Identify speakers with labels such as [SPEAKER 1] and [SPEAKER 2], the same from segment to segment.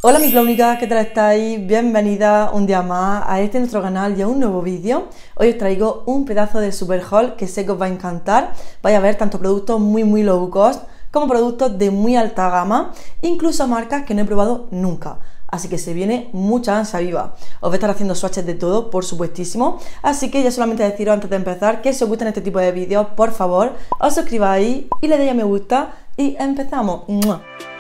[SPEAKER 1] Hola mi clónica, ¿qué tal estáis? Bienvenida un día más a este nuestro canal y a un nuevo vídeo. Hoy os traigo un pedazo de super haul que sé que os va a encantar. Vais a ver tanto productos muy low cost como productos de muy alta gama, incluso marcas que no he probado nunca. Así que se viene mucha ansia viva. Os voy a estar haciendo swatches de todo, por supuestísimo. Así que ya solamente deciros antes de empezar que si os gustan este tipo de vídeos, por favor, os suscribáis y le deis a me gusta y empezamos. ¡Mua!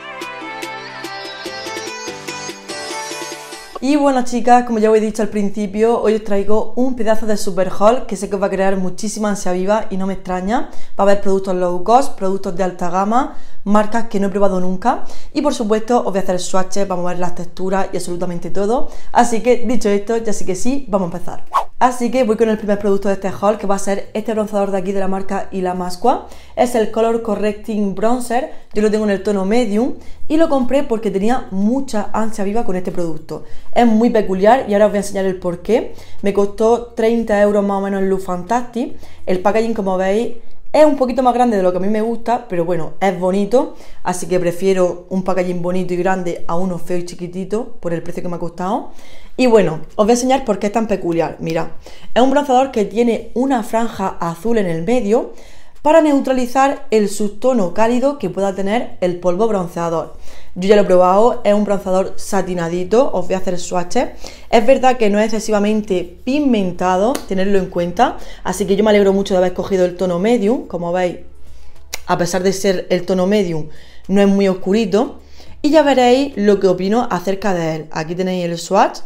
[SPEAKER 1] Y bueno chicas, como ya os he dicho al principio, hoy os traigo un pedazo de super haul que sé que os va a crear muchísima ansia viva y no me extraña. Va a haber productos low cost, productos de alta gama, marcas que no he probado nunca y por supuesto os voy a hacer swatches, vamos a ver las texturas y absolutamente todo. Así que dicho esto, ya sí que sí, vamos a empezar. Así que voy con el primer producto de este haul, que va a ser este bronceador de aquí de la marca Illamasqua. Es el Color Correcting Bronzer, yo lo tengo en el tono medium y lo compré porque tenía mucha ansia viva con este producto. Es muy peculiar y ahora os voy a enseñar el porqué. Me costó 30 € más o menos en Lookfantastic. El packaging, como veis, es un poquito más grande de lo que a mí me gusta, pero bueno, es bonito, así que prefiero un packaging bonito y grande a uno feo y chiquitito por el precio que me ha costado. Y bueno, os voy a enseñar por qué es tan peculiar. Mirad, es un bronceador que tiene una franja azul en el medio para neutralizar el subtono cálido que pueda tener el polvo bronceador. Yo ya lo he probado, es un bronceador satinadito, os voy a hacer swatches. Es verdad que no es excesivamente pigmentado, tenerlo en cuenta, así que yo me alegro mucho de haber cogido el tono medium. Como veis, a pesar de ser el tono medium, no es muy oscurito. Y ya veréis lo que opino acerca de él. Aquí tenéis el swatch.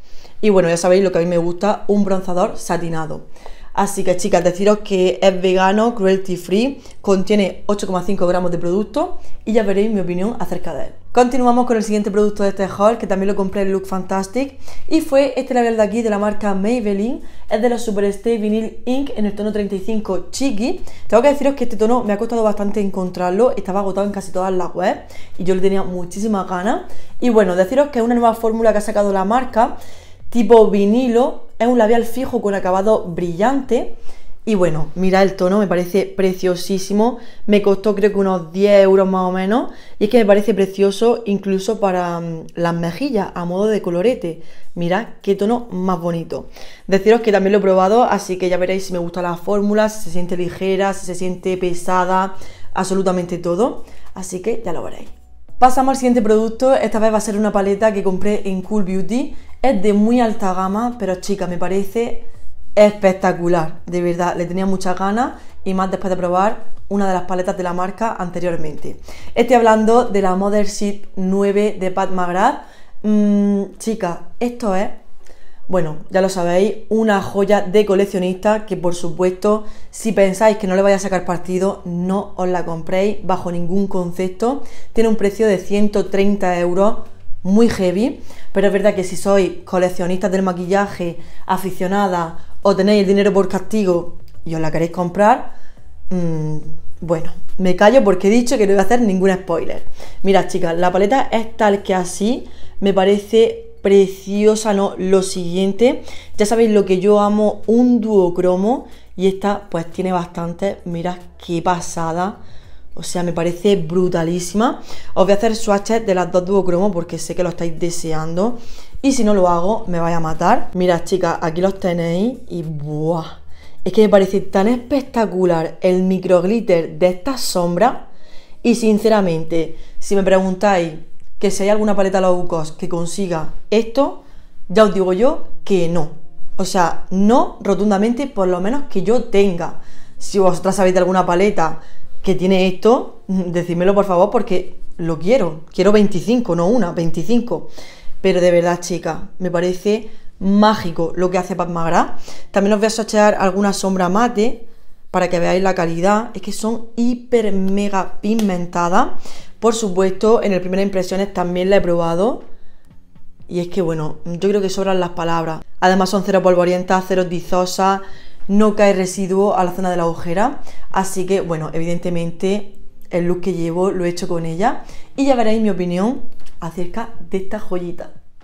[SPEAKER 1] Y bueno, ya sabéis lo que a mí me gusta, un bronceador satinado. Así que chicas, deciros que es vegano, cruelty free, contiene 8,5 gramos de producto y ya veréis mi opinión acerca de él. Continuamos con el siguiente producto de este haul, que también lo compré en Lookfantastic, y fue este labial de aquí de la marca Maybelline. Es de la Superstay Vinyl Ink en el tono 35 Cheeky. Tengo que deciros que este tono me ha costado bastante encontrarlo, estaba agotado en casi todas las webs y yo le tenía muchísimas ganas. Y bueno, deciros que es una nueva fórmula que ha sacado la marca, tipo vinilo. Es un labial fijo con acabado brillante. Y bueno, mirad el tono, me parece preciosísimo. Me costó creo que unos 10 € más o menos. Y es que me parece precioso incluso para las mejillas, a modo de colorete. Mirad qué tono más bonito. Deciros que también lo he probado, así que ya veréis si me gusta la fórmula, si se siente ligera, si se siente pesada, absolutamente todo. Así que ya lo veréis. Pasamos al siguiente producto. Esta vez va a ser una paleta que compré en Cool Beauty. Es de muy alta gama, pero chicas, me parece espectacular. De verdad, le tenía muchas ganas y más después de probar una de las paletas de la marca anteriormente. Estoy hablando de la Mothership 9 de Pat McGrath. Chicas, esto es, bueno, ya lo sabéis, una joya de coleccionista que por supuesto, si pensáis que no le vais a sacar partido, no os la compréis bajo ningún concepto. Tiene un precio de 130 €, muy heavy, pero es verdad que si sois coleccionistas del maquillaje, aficionadas o tenéis el dinero por castigo y os la queréis comprar, bueno, me callo porque he dicho que no voy a hacer ningún spoiler. Mirad chicas, la paleta es tal que así, me parece preciosa, ¿no? Lo siguiente, ya sabéis lo que yo amo, un duocromo, y esta pues tiene bastante. Mirad qué pasada. O sea, me parece brutalísima. Os voy a hacer swatches de las dos duocromo porque sé que lo estáis deseando. Y si no lo hago, me vais a matar. Mirad, chicas, aquí los tenéis. Y ¡buah! Es que me parece tan espectacular el microglitter de esta sombra. Y sinceramente, si me preguntáis que si hay alguna paleta low cost que consiga esto, ya os digo yo que no. O sea, no rotundamente, por lo menos que yo tenga. Si vosotras sabéis de alguna paleta que tiene esto, decídmelo por favor porque lo quiero. Quiero 25, no una, 25. Pero de verdad, chicas, me parece mágico lo que hace Pat McGrath. También os voy a swatchear alguna sombra mate para que veáis la calidad. Es que son hiper mega pigmentadas. Por supuesto, en el Primeras Impresiones también la he probado. Y es que bueno, yo creo que sobran las palabras. Además son cero polvorientas, cero tizosas. No cae residuo a la zona de la ojera, así que bueno, evidentemente el look que llevo lo he hecho con ella y ya veréis mi opinión acerca de esta joyita.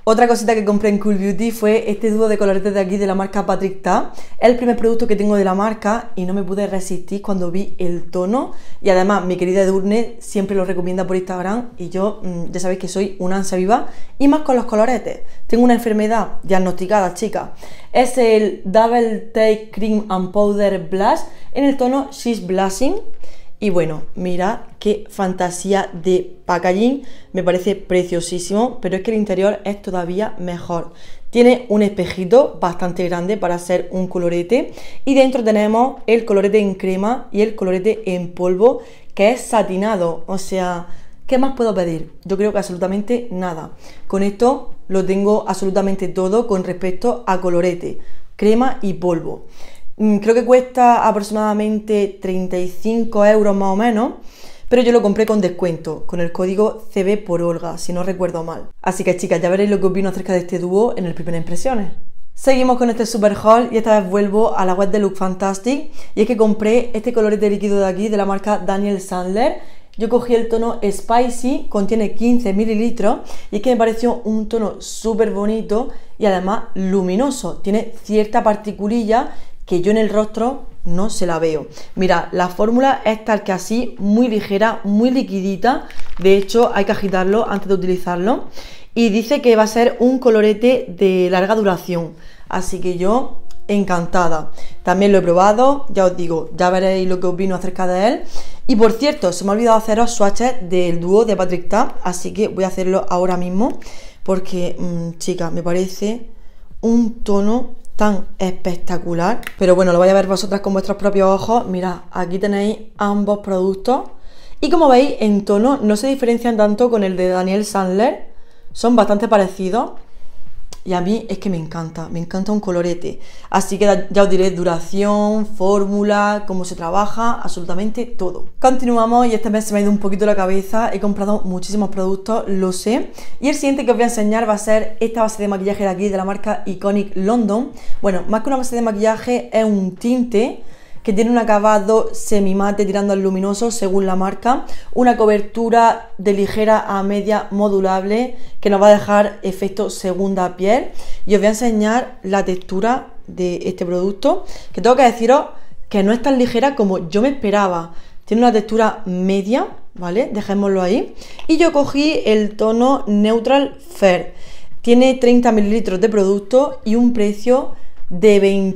[SPEAKER 1] Otra cosita que compré en Cool Beauty fue este dúo de coloretes de aquí de la marca Patrick Ta. Es el primer producto que tengo de la marca y no me pude resistir cuando vi el tono. Y además mi querida Edurne siempre lo recomienda por Instagram y yo ya sabéis que soy una ansia viva y más con los coloretes. Tengo una enfermedad diagnosticada, chicas. Es el Double Take Cream and Powder Blush en el tono She's Blushing. Y bueno, mirad qué fantasía de packaging, me parece preciosísimo, pero es que el interior es todavía mejor. Tiene un espejito bastante grande para hacer un colorete y dentro tenemos el colorete en crema y el colorete en polvo, que es satinado, o sea, ¿qué más puedo pedir? Yo creo que absolutamente nada. Con esto lo tengo absolutamente todo con respecto a colorete, crema y polvo. Creo que cuesta aproximadamente 35 euros más o menos, pero yo lo compré con descuento, con el código CB por Olga, si no recuerdo mal. Así que chicas, ya veréis lo que opino acerca de este dúo en el Primeras Impresiones. Seguimos con este super haul y esta vez vuelvo a la web de Look Fantastic y es que compré este colorete líquido de aquí de la marca Daniel Sandler. Yo cogí el tono Spicy, contiene 15 mililitros y es que me pareció un tono súper bonito y además luminoso. Tiene cierta particulilla que yo en el rostro no se la veo. Mira, la fórmula es tal que así, muy ligera, muy liquidita. De hecho, hay que agitarlo antes de utilizarlo. Y dice que va a ser un colorete de larga duración. Así que yo, encantada. También lo he probado, ya os digo, ya veréis lo que opino acerca de él. Y por cierto, se me ha olvidado haceros swatches del dúo de Patrick Ta, así que voy a hacerlo ahora mismo. Porque, chicas, me parece un tono tan espectacular, pero bueno, lo vais a ver vosotras con vuestros propios ojos. Mirad, aquí tenéis ambos productos y como veis en tono no se diferencian tanto con el de Daniel Sandler, son bastante parecidos y a mí es que me encanta un colorete, así que ya os diré duración, fórmula, cómo se trabaja, absolutamente todo. Continuamos y este mes se me ha ido un poquito la cabeza, he comprado muchísimos productos, lo sé, y el siguiente que os voy a enseñar va a ser esta base de maquillaje de aquí de la marca Iconic London. Bueno, más que una base de maquillaje es un tinte que tiene un acabado semimate tirando al luminoso según la marca, una cobertura de ligera a media modulable que nos va a dejar efecto segunda piel y os voy a enseñar la textura de este producto, que tengo que deciros que no es tan ligera como yo me esperaba, tiene una textura media, ¿vale? Dejémoslo ahí, y yo cogí el tono Neutral Fair, tiene 30 mililitros de producto y un precio de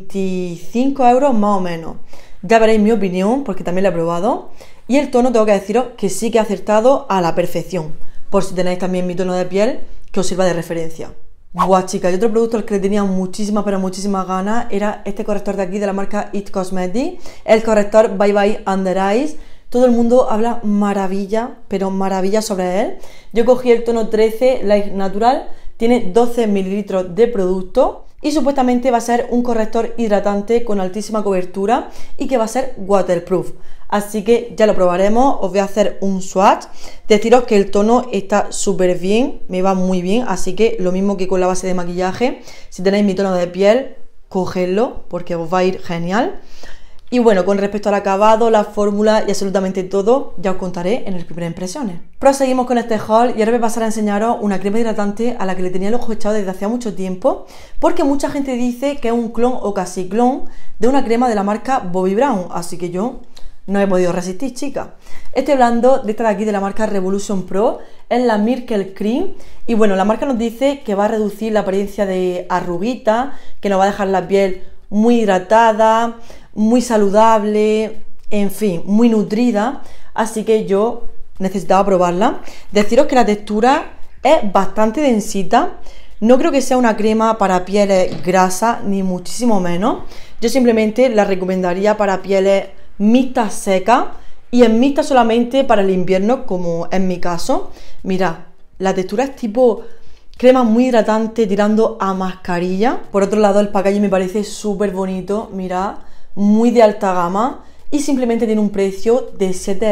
[SPEAKER 1] 25 euros más o menos. Ya veréis mi opinión porque también la he probado y el tono tengo que deciros que sí que he acertado a la perfección, por si tenéis también mi tono de piel que os sirva de referencia. Buah, chicas, y otro producto al que le tenía muchísimas pero muchísimas ganas era este corrector de aquí de la marca It Cosmetics, el corrector Bye Bye Under Eyes. Todo el mundo habla maravilla, pero maravilla sobre él. Yo cogí el tono 13 Light Natural, tiene 12 mililitros de producto y supuestamente va a ser un corrector hidratante con altísima cobertura y que va a ser waterproof. Así que ya lo probaremos, os voy a hacer un swatch. Deciros que el tono está súper bien, me va muy bien, así que lo mismo que con la base de maquillaje, si tenéis mi tono de piel, cogedlo porque os va a ir genial. Y bueno, con respecto al acabado, la fórmula y absolutamente todo, ya os contaré en las primeras impresiones. Proseguimos con este haul y ahora voy a pasar a enseñaros una crema hidratante a la que le tenía el ojo echado desde hace mucho tiempo, porque mucha gente dice que es un clon o casi clon de una crema de la marca Bobbi Brown, así que yo no he podido resistir, chicas. Estoy hablando de esta de aquí de la marca Revolution Pro, es la Miracle Cream y bueno, la marca nos dice que va a reducir la apariencia de arruguitas, que nos va a dejar la piel muy hidratada, muy saludable, en fin, muy nutrida, así que yo necesitaba probarla. Deciros que la textura es bastante densita, no creo que sea una crema para pieles grasas, ni muchísimo menos. Yo simplemente la recomendaría para pieles mixtas secas y en mixtas solamente para el invierno, como en mi caso. Mirad, la textura es tipo crema muy hidratante tirando a mascarilla. Por otro lado, el packaging me parece súper bonito, mirad, muy de alta gama y simplemente tiene un precio de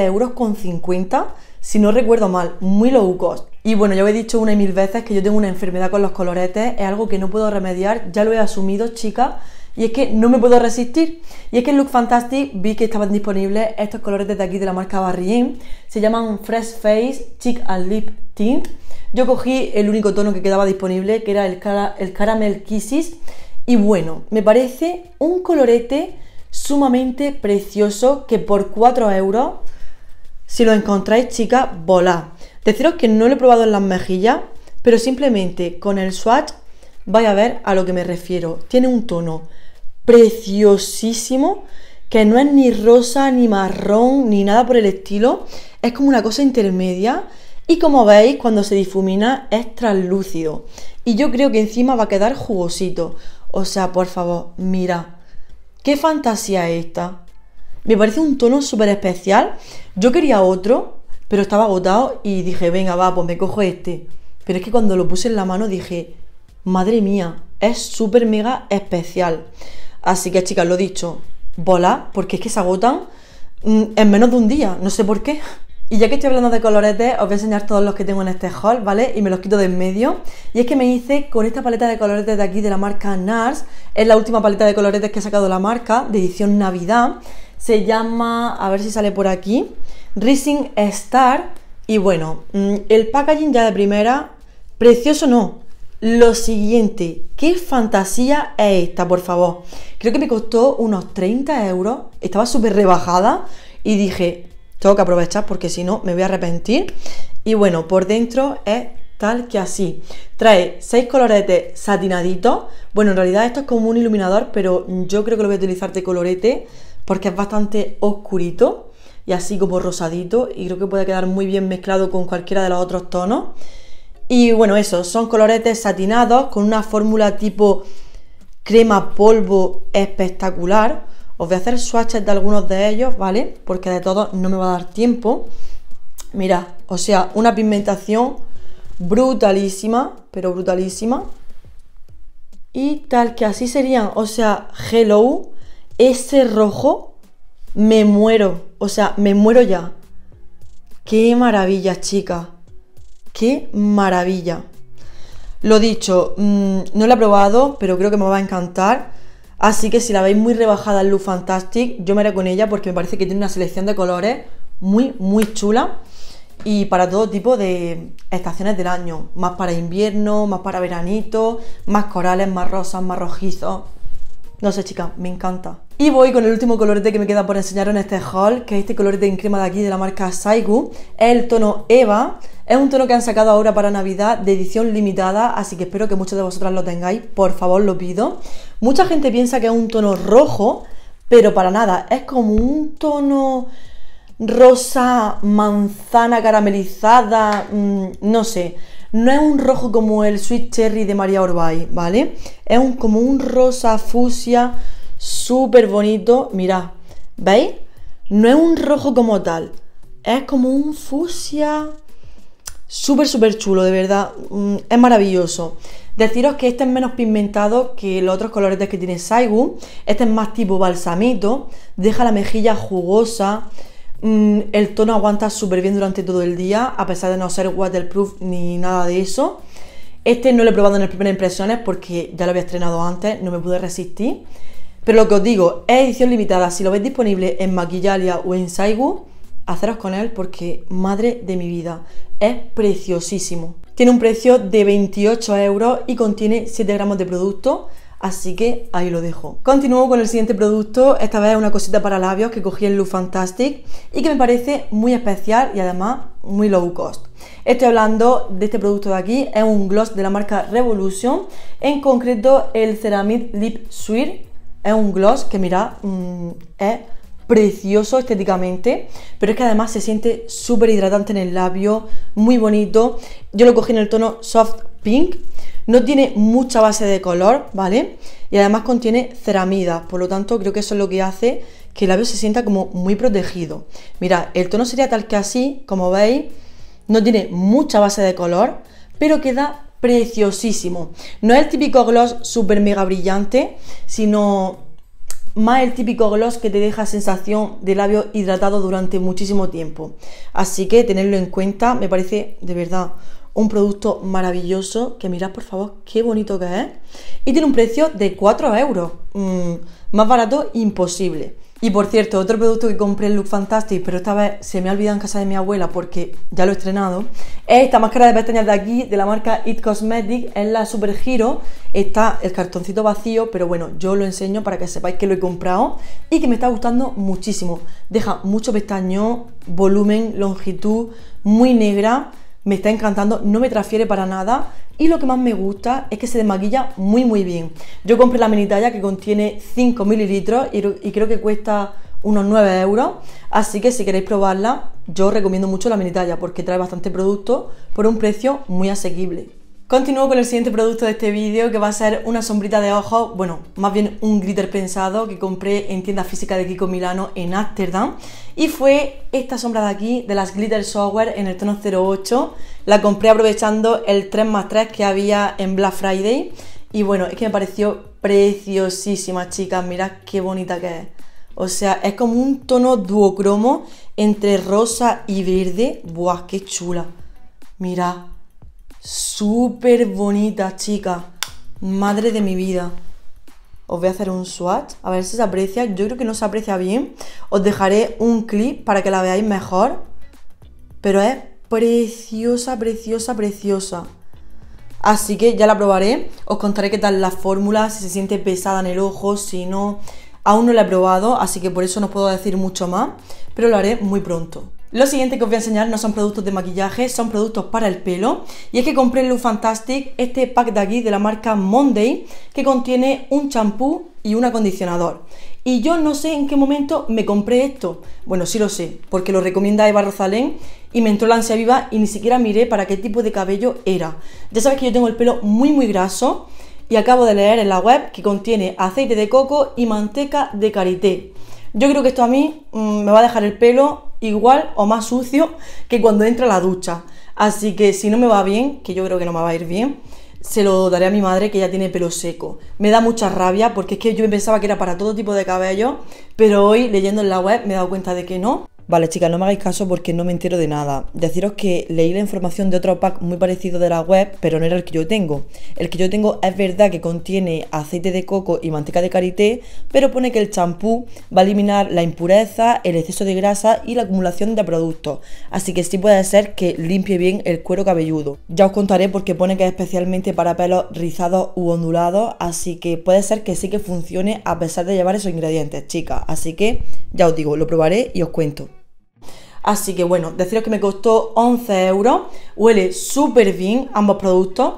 [SPEAKER 1] 7,50 €, si no recuerdo mal, muy low cost. Y bueno, ya os he dicho una y mil veces que yo tengo una enfermedad con los coloretes, es algo que no puedo remediar, ya lo he asumido, chicas, y es que no me puedo resistir. Y es que en Look Fantastic vi que estaban disponibles estos colores de aquí de la marca Barrien, se llaman Fresh Face Cheek and Lip Tint. Yo cogí el único tono que quedaba disponible, que era el Caramel Kisses, y bueno, me parece un colorete sumamente precioso que por 4 euros, si lo encontráis, chicas, volad. Deciros que no lo he probado en las mejillas, pero simplemente con el swatch vais a ver a lo que me refiero. Tiene un tono preciosísimo, que no es ni rosa, ni marrón, ni nada por el estilo. Es como una cosa intermedia. Y como veis, cuando se difumina es translúcido. Y yo creo que encima va a quedar jugosito. O sea, por favor, mira. ¿Qué fantasía es esta? Me parece un tono súper especial. Yo quería otro, pero estaba agotado y dije, venga, va, pues me cojo este. Pero es que cuando lo puse en la mano dije, madre mía, es súper mega especial. Así que, chicas, lo dicho, volad, porque es que se agotan en menos de un día, no sé por qué. Y ya que estoy hablando de coloretes, os voy a enseñar todos los que tengo en este haul, ¿vale? Y me los quito de en medio. Y es que me hice con esta paleta de coloretes de aquí de la marca NARS. Es la última paleta de coloretes que ha sacado la marca, de edición Navidad. Se llama, a ver si sale por aquí, Rising Star. Y bueno, el packaging ya de primera, precioso no. Lo siguiente, ¿qué fantasía es esta, por favor? Creo que me costó unos 30 euros, estaba súper rebajada y dije, tengo que aprovechar porque si no me voy a arrepentir. Y bueno, por dentro es tal que así. Trae 6 coloretes satinaditos. Bueno, en realidad esto es como un iluminador, pero yo creo que lo voy a utilizar de colorete porque es bastante oscurito y así como rosadito, y creo que puede quedar muy bien mezclado con cualquiera de los otros tonos. Y bueno, eso, son coloretes satinados con una fórmula tipo crema polvo espectacular. Os voy a hacer swatches de algunos de ellos, ¿vale? Porque de todos no me va a dar tiempo. Mirad, o sea, una pigmentación brutalísima, pero brutalísima. Y tal que así serían, o sea, hello, ese rojo, me muero, o sea, me muero ya. ¡Qué maravilla, chicas! ¡Qué maravilla! Lo dicho, no la he probado, pero creo que me va a encantar. Así que si la veis muy rebajada en Look Fantastic, yo me haré con ella porque me parece que tiene una selección de colores muy, muy chula. Y para todo tipo de estaciones del año. Más para invierno, más para veranito, más corales, más rosas, más rojizos. No sé, chicas, me encanta. Y voy con el último colorete que me queda por enseñaros en este haul, que es este colorete en crema de aquí de la marca Saigu. Es el tono Eva. Es un tono que han sacado ahora para Navidad de edición limitada, así que espero que muchos de vosotras lo tengáis, por favor, lo pido. Mucha gente piensa que es un tono rojo, pero para nada, es como un tono rosa manzana caramelizada, no sé. No es un rojo como el Sweet Cherry de María Orbay, ¿vale? Es como un rosa fucsia súper bonito. Mirad, ¿veis? No es un rojo como tal, es como un fucsia súper, súper chulo, de verdad. Es maravilloso. Deciros que este es menos pigmentado que los otros coloretes que tiene Saigu. Este es más tipo balsamito, deja la mejilla jugosa. El tono aguanta súper bien durante todo el día, a pesar de no ser waterproof ni nada de eso. Este no lo he probado en las primeras impresiones porque ya lo había estrenado antes, no me pude resistir. Pero lo que os digo, es edición limitada. Si lo veis disponible en Maquillalia o en Saigu, haceros con él porque, madre de mi vida, es preciosísimo. Tiene un precio de 28 euros y contiene 7 gramos de producto. Así que ahí lo dejo. Continúo con el siguiente producto. Esta vez es una cosita para labios que cogí en Look Fantastic y que me parece muy especial y además muy low cost. Estoy hablando de este producto de aquí. Es un gloss de la marca Revolution. En concreto el Ceramide Lip Sweet. Es un gloss que mirad, es precioso estéticamente, pero es que además se siente súper hidratante en el labio, muy bonito. Yo lo cogí en el tono Soft Pink. No tiene mucha base de color, ¿vale? Y además contiene ceramida, por lo tanto creo que eso es lo que hace que el labio se sienta como muy protegido. Mirad, el tono sería tal que así, como veis, no tiene mucha base de color, pero queda preciosísimo. No es el típico gloss súper mega brillante, sino más el típico gloss que te deja sensación de labio hidratado durante muchísimo tiempo. Así que tenedlo en cuenta, me parece de verdad un producto maravilloso, que mirad por favor qué bonito que es. Y tiene un precio de 4 euros, más barato imposible. Y por cierto, otro producto que compré en Look Fantastic, pero esta vez se me ha olvidado en casa de mi abuela porque ya lo he estrenado, es esta máscara de pestañas de aquí, de la marca It Cosmetics, es la Super Hero. Está el cartoncito vacío, pero bueno, yo lo enseño para que sepáis que lo he comprado y que me está gustando muchísimo. Deja mucho pestañón, volumen, longitud, muy negra, me está encantando, no me transfiere para nada. Y lo que más me gusta es que se desmaquilla muy bien. Yo compré la mini talla que contiene 5 mililitros y creo que cuesta unos 9 euros. Así que si queréis probarla, yo os recomiendo mucho la mini talla porque trae bastante producto por un precio muy asequible. Continúo con el siguiente producto de este vídeo, que va a ser una sombrita de ojos, bueno, más bien un glitter pensado que compré en tienda física de Kiko Milano en Ámsterdam. Y fue esta sombra de aquí, de las Glitter Shower en el tono 08. La compré aprovechando el 3+3 que había en Black Friday. Y bueno, es que me pareció preciosísima, chicas, mirad qué bonita que es. O sea, es como un tono duocromo entre rosa y verde. ¡Buah, qué chula! Mirad. Súper bonita, chica. Madre de mi vida. Os voy a hacer un swatch, a ver si se aprecia. Yo creo que no se aprecia bien. Os dejaré un clip para que la veáis mejor. Pero es preciosa, preciosa, preciosa. Así que ya la probaré. Os contaré qué tal la fórmula, si se siente pesada en el ojo, si no. Aún no la he probado, así que por eso no puedo decir mucho más. Pero lo haré muy pronto. Lo siguiente que os voy a enseñar no son productos de maquillaje, son productos para el pelo. Y es que compré en Look Fantastic este pack de aquí de la marca Monday, que contiene un champú y un acondicionador. Y yo no sé en qué momento me compré esto. Bueno, sí lo sé, porque lo recomienda Eva Rosalén y me entró la ansia viva y ni siquiera miré para qué tipo de cabello era. Ya sabéis que yo tengo el pelo muy graso y acabo de leer en la web que contiene aceite de coco y manteca de karité. Yo creo que esto a mí me va a dejar el pelo igual o más sucio que cuando entra a la ducha. Así que si no me va bien, que yo creo que no me va a ir bien, se lo daré a mi madre, que ya tiene pelo seco. Me da mucha rabia porque es que yo pensaba que era para todo tipo de cabello, pero hoy leyendo en la web me he dado cuenta de que no. Vale, chicas, no me hagáis caso porque no me entero de nada. Deciros que leí la información de otro pack muy parecido de la web, pero no era el que yo tengo. El que yo tengo es verdad que contiene aceite de coco y manteca de karité, pero pone que el champú va a eliminar la impureza, el exceso de grasa y la acumulación de productos. Así que sí puede ser que limpie bien el cuero cabelludo. Ya os contaré porque pone que es especialmente para pelos rizados u ondulados, así que puede ser que sí que funcione a pesar de llevar esos ingredientes, chicas. Así que ya os digo, lo probaré y os cuento. Así que bueno, deciros que me costó 11 euros, huele súper bien ambos productos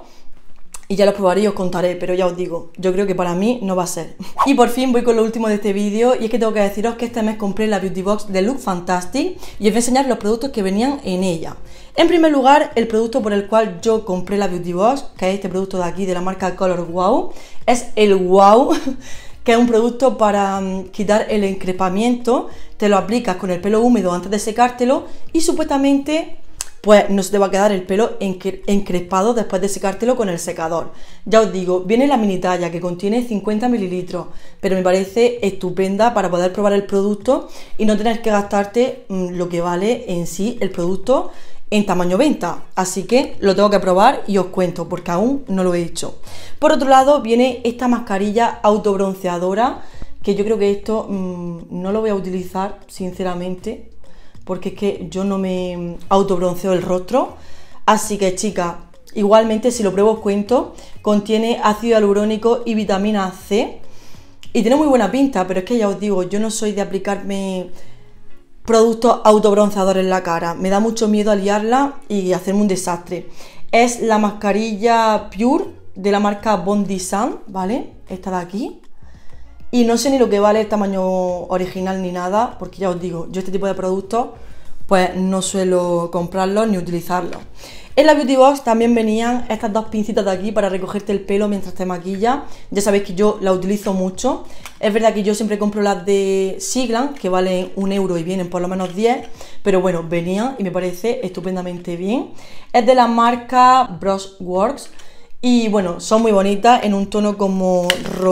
[SPEAKER 1] y ya los probaré y os contaré, pero ya os digo, yo creo que para mí no va a ser. Y por fin voy con lo último de este vídeo y es que tengo que deciros que este mes compré la Beauty Box de Look Fantastic y os voy a enseñar los productos que venían en ella. En primer lugar, el producto por el cual yo compré la Beauty Box, que es este producto de aquí de la marca Color Wow, es el Wow, que es un producto para quitar el encrespamiento. Te lo aplicas con el pelo húmedo antes de secártelo y supuestamente pues no se te va a quedar el pelo encrespado después de secártelo con el secador. Ya os digo, viene la mini talla que contiene 50 mililitros, pero me parece estupenda para poder probar el producto y no tener que gastarte lo que vale en sí el producto en tamaño venta, así que lo tengo que probar y os cuento porque aún no lo he hecho. Por otro lado viene esta mascarilla autobronceadora, que yo creo que esto no lo voy a utilizar sinceramente porque es que yo no me autobronceo el rostro, así que chicas, igualmente si lo pruebo os cuento. Contiene ácido hialurónico y vitamina C y tiene muy buena pinta, pero es que ya os digo, yo no soy de aplicarme productos autobronceadores en la cara, me da mucho miedo a liarla y hacerme un desastre. Es la mascarilla Pure de la marca Bondi Sun, ¿vale? Esta de aquí. Y no sé ni lo que vale el tamaño original ni nada, porque ya os digo, yo este tipo de productos pues no suelo comprarlos ni utilizarlos. En la Beauty Box también venían estas dos pincitas de aquí para recogerte el pelo mientras te maquillas. Ya sabéis que yo la utilizo mucho. Es verdad que yo siempre compro las de Siglan, que valen 1 euro y vienen por lo menos 10. Pero bueno, venían y me parece estupendamente bien. Es de la marca Brushworks. Y bueno, son muy bonitas en un tono como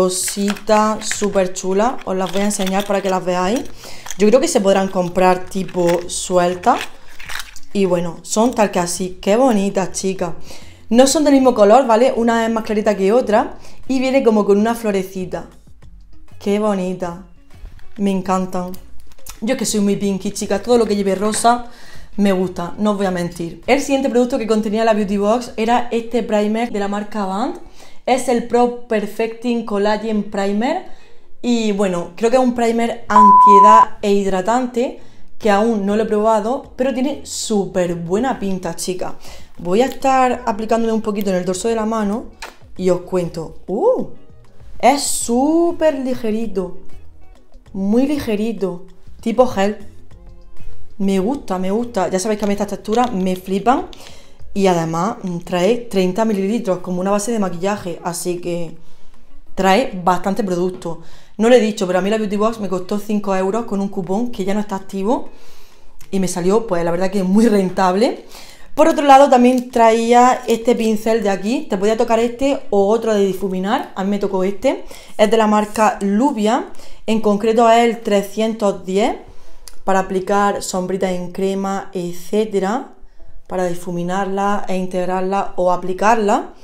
[SPEAKER 1] rosita, súper chula. Os las voy a enseñar para que las veáis. Yo creo que se podrán comprar tipo sueltas. Y bueno, son tal que así. ¡Qué bonitas, chicas! No son del mismo color, ¿vale? Una es más clarita que otra y viene como con una florecita. ¡Qué bonita! Me encantan. Yo es que soy muy pinky, chicas. Todo lo que lleve rosa me gusta, no os voy a mentir. El siguiente producto que contenía la Beauty Box era este primer de la marca Band. Es el Pro Perfecting Collagen Primer. Y bueno, creo que es un primer antiedad e hidratante que aún no lo he probado, pero tiene súper buena pinta, chicas. Voy a estar aplicándome un poquito en el dorso de la mano y os cuento. Es súper ligerito, muy ligerito, tipo gel. Me gusta, me gusta. Ya sabéis que a mí estas texturas me flipan. Y además trae 30 mililitros como una base de maquillaje. Así que trae bastante producto. No lo he dicho, pero a mí la Beauty Box me costó 5 euros con un cupón que ya no está activo. Y me salió, pues la verdad que muy rentable. Por otro lado también traía este pincel de aquí. Te podía tocar este o otro de difuminar. A mí me tocó este. Es de la marca Luvia. En concreto es el 310. Para aplicar sombritas en crema, etcétera, para difuminarla e integrarla o aplicarla.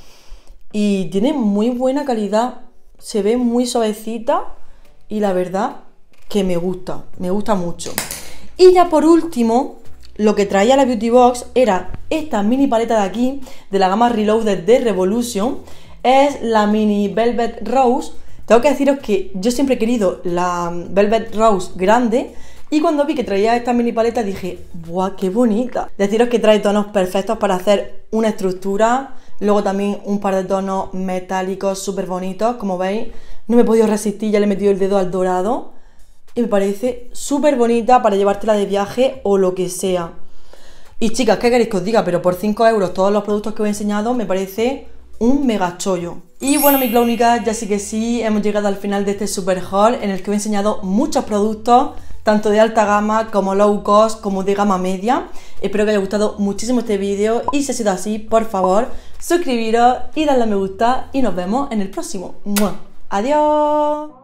[SPEAKER 1] Y tiene muy buena calidad, se ve muy suavecita y la verdad que me gusta mucho. Y ya por último, lo que traía la Beauty Box era esta mini paleta de aquí, de la gama Reloaded de Revolution. Es la mini Velvet Rose. Tengo que deciros que yo siempre he querido la Velvet Rose grande. Y cuando vi que traía esta mini paleta dije, ¡buah, qué bonita! Deciros que trae tonos perfectos para hacer una estructura. Luego también un par de tonos metálicos súper bonitos. Como veis, no me he podido resistir, ya le he metido el dedo al dorado. Y me parece súper bonita para llevártela de viaje o lo que sea. Y chicas, ¿qué queréis que os diga? Pero por 5 euros todos los productos que os he enseñado me parece un mega chollo. Y bueno, mi clownicas, ya sí que sí, hemos llegado al final de este super haul en el que os he enseñado muchos productos, tanto de alta gama como low cost, como de gama media. Espero que os haya gustado muchísimo este vídeo y si ha sido así, por favor, suscribiros y darle a me gusta y nos vemos en el próximo. ¡Mua! ¡Adiós!